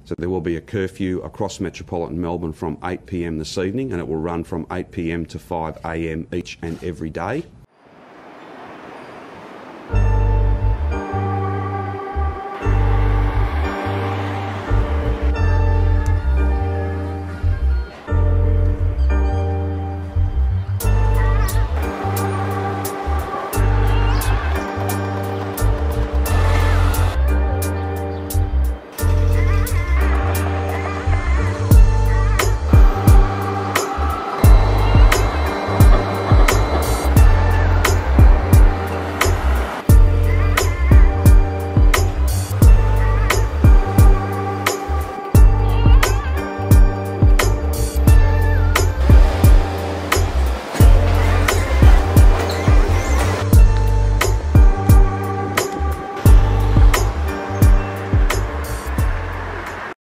So there will be a curfew across metropolitan Melbourne from 8 p.m. this evening, and it will run from 8 p.m. to 5 a.m. each and every day.